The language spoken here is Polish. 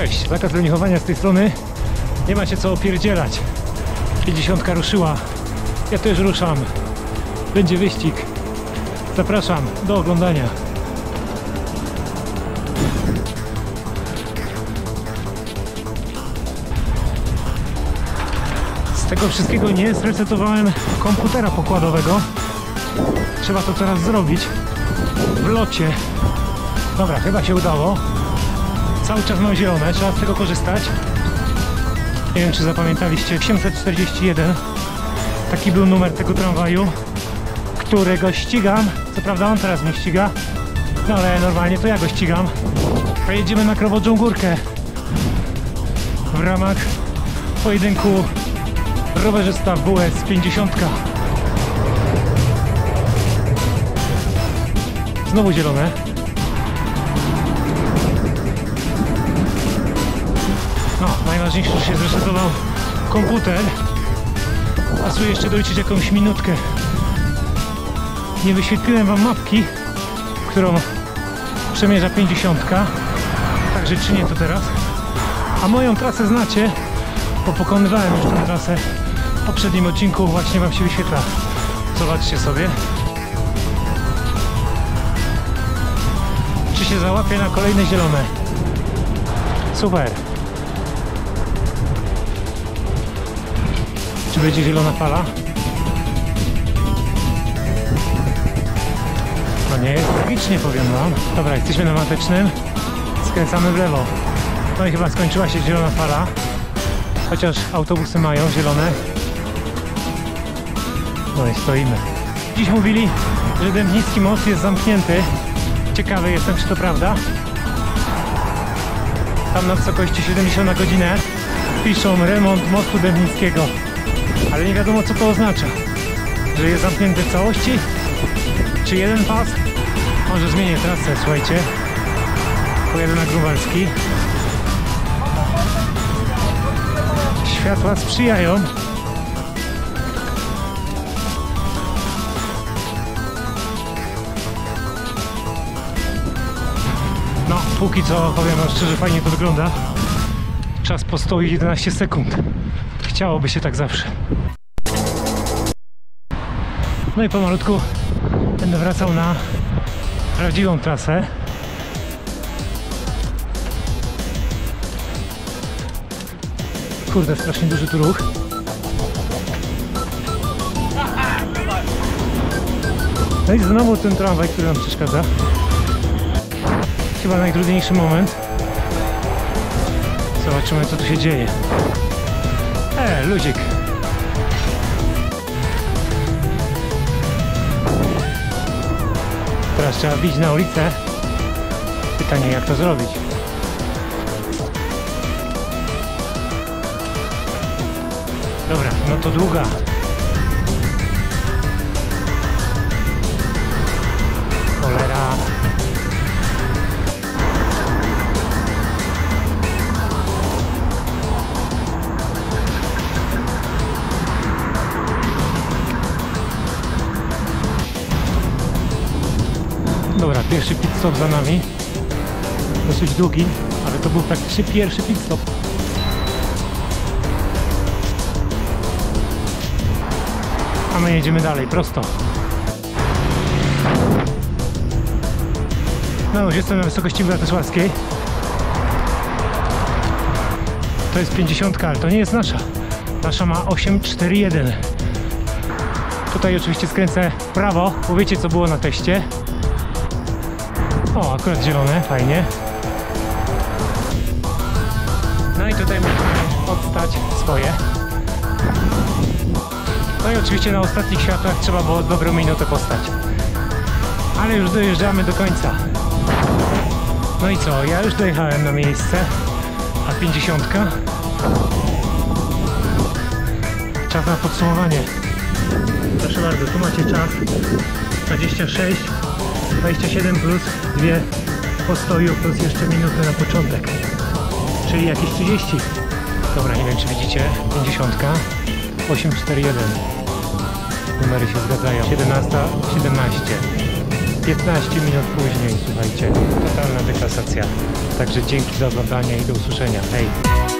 Cześć, zakaz leniuchowania z tej strony. Nie ma się co opierdzielać. 50 ruszyła. Ja też ruszam. Będzie wyścig. Zapraszam do oglądania. Z tego wszystkiego nie zresetowałem komputera pokładowego. Trzeba to teraz zrobić w locie. Dobra, chyba się udało. Cały czas mam zielone, trzeba z tego korzystać. Nie wiem, czy zapamiętaliście, 841. Taki był numer tego tramwaju, którego ścigam. Co prawda on teraz mnie ściga, no ale normalnie to ja go ścigam. Pojedziemy na Krowodzką Górkę w ramach pojedynku rowerzysta WS 50. Znowu zielone. No, najważniejsze, że się zresetował komputer. Pasuje jeszcze doliczyć jakąś minutkę. Nie wyświetliłem wam mapki, którą przemierza 50. Także czynię to teraz. A moją trasę znacie, bo pokonywałem już tę trasę w poprzednim odcinku. Właśnie wam się wyświetla. Zobaczcie sobie. Czy się załapię na kolejne zielone? Super. Czy będzie zielona fala? No nie jest tragicznie, powiem wam. Dobra, jesteśmy na Matecznym. Skręcamy w lewo. No i chyba skończyła się zielona fala. Chociaż autobusy mają zielone. No i stoimy. Dziś mówili, że Dębnicki most jest zamknięty. Ciekawy jestem, czy to prawda. Tam na wysokości 70 na godzinę piszą remont mostu Dębnickiego. Ale nie wiadomo, co to oznacza. Że jest zamknięty w całości? Czy jeden pas? Może zmienię trasę, słuchajcie. Pojadę na Grunwaldzki. Światła sprzyjają. No, póki co, powiem wam szczerze, fajnie to wygląda. Czas postoi 11 sekund. Chciałoby się tak zawsze. No i pomalutku będę wracał na prawdziwą trasę. Kurde, strasznie duży tu ruch. No i znowu ten tramwaj, który nam przeszkadza. Chyba najtrudniejszy moment. Zobaczymy, co tu się dzieje. Ludzik. Teraz trzeba bić na ulicę. Pytanie, jak to zrobić. Dobra, no to długa. Cholera. Dobra, pierwszy pit stop za nami. Dosyć długi, ale to był praktycznie pierwszy pit stop. A my jedziemy dalej, prosto. No już jestem na wysokości Bratysławskiej. To jest 50, ale to nie jest nasza. Nasza ma 841. Tutaj oczywiście skręcę w prawo, bo wiecie, co było na teście. O, akurat zielone, fajnie. No i tutaj musimy odstać swoje. No i oczywiście na ostatnich światłach trzeba było dobrą minutę postać. Ale już dojeżdżamy do końca. No i co, ja już dojechałem na miejsce. A 50. Czas na podsumowanie. Proszę bardzo, tu macie czas. 26, 27 plus 2 postoju plus jeszcze minutę na początek. Czyli jakieś 30. Dobra, nie wiem, czy widzicie. 50. 841. Numery się zgadzają. 17, 17. 15 minut później, słuchajcie, totalna deklasacja. Także dzięki za oglądanie i do usłyszenia. Hej!